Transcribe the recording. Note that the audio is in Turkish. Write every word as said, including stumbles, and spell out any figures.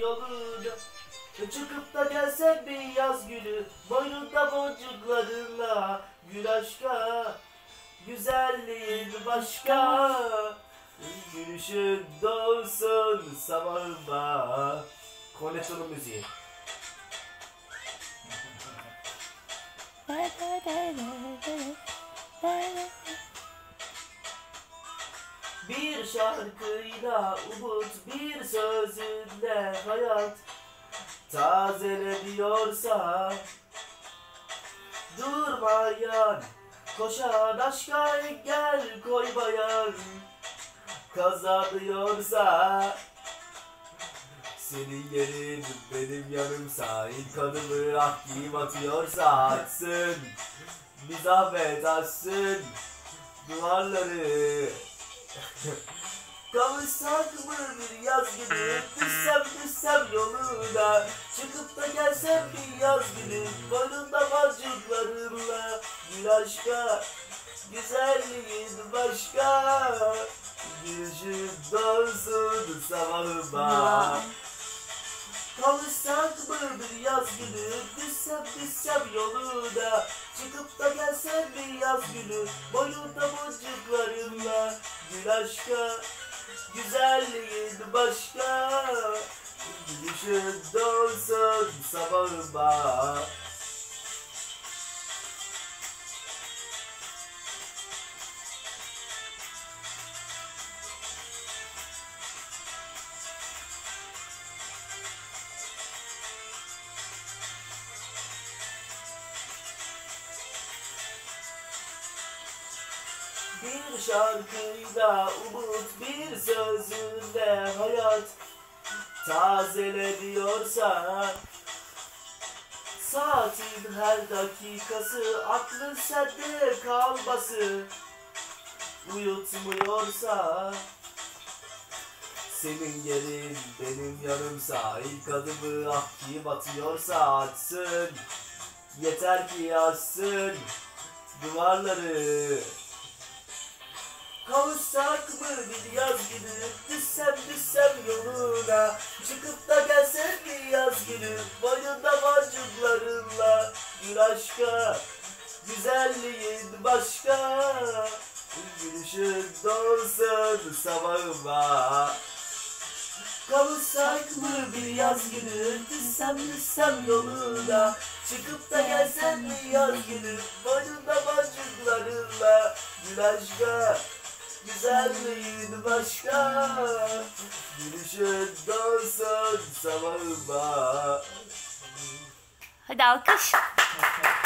yolunu. Çıkıp da gelsen bir yaz günü, boynunda boncuklarınla. Gül aşka, güzelliğin başka. Gülüşün doğsun sabahıma. Cornetto'nun müziği. Bir şarkıyla umut, bir sözünle hayat tazeleniyorsa, durmayan, koşan aşka engel koymayan kazanıyorsa, senin yerin benim yanımsa, ilk adımı ah kim atıyorsa atsın, bir zahmet açsın duvarları. Kavuşsak mı bir yaz günü, düşsem düşsem yoluna. Çıkıp da gelsem bir yaz günü, boynunda boncuklarınla. Gül aşka, güzelliğin başka. Gülüşün doğsun sabahıma. Kavuşsak mı bir yaz günü, düşsem düşsem yoluna. Çıkıp da gelsem bir yaz günü, boynunda boncuklarınla. Gül aşka, güzelliğin başka. Gülüşün doğsun sabahıma. Bir şarkıyla umut, bir sözünle hayat tazeleniyorsa, saatin her dakikası aklın sende kalması uyutmuyorsa, senin yerin benim yanımsa, ilk adımı ah kim atıyorsa atsın, yeter ki açsın duvarları. Kavuşsak mı bir yaz günü, düşsem düşsem yoluna. Çıkıp da gelsen bir yaz günü, boynunda boncuklarınla. Gül aşka, güzelliğin başka. Gülüşün doğsun sabahıma. Kavuşsak mı bir yaz günü, düşsem düşsem yoluna. Çıkıp da gelsen bir yaz günü, boynunda boncuklarınla. Gül aşka, güzelliğin başka. Gülüşün doğsun sabahıma. Hadi alkış.